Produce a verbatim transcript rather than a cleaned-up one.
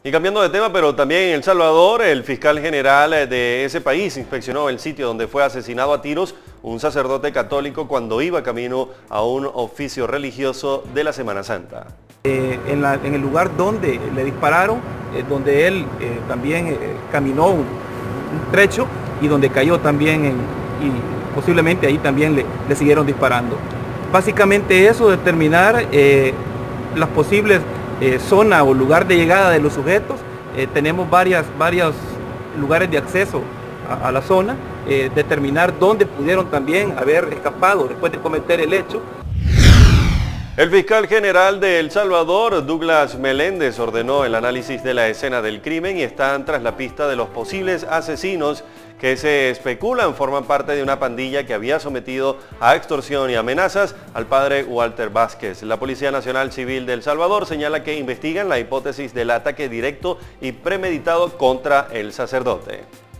Y cambiando de tema, pero también en El Salvador, el fiscal general de ese país inspeccionó el sitio donde fue asesinado a tiros un sacerdote católico cuando iba camino a un oficio religioso de la Semana Santa. Eh, en, la, en el lugar donde le dispararon, eh, donde él eh, también eh, caminó un, un trecho y donde cayó también en, y posiblemente ahí también le, le siguieron disparando. Básicamente eso, determinar eh, las posibles Eh, zona o lugar de llegada de los sujetos. Eh, tenemos varias, varios lugares de acceso a, a la zona, eh, determinar dónde pudieron también haber escapado después de cometer el hecho. El fiscal general de El Salvador, Douglas Meléndez, ordenó el análisis de la escena del crimen y están tras la pista de los posibles asesinos que se especulan forman parte de una pandilla que había sometido a extorsión y amenazas al padre Walter Vázquez. La Policía Nacional Civil de El Salvador señala que investigan la hipótesis del ataque directo y premeditado contra el sacerdote.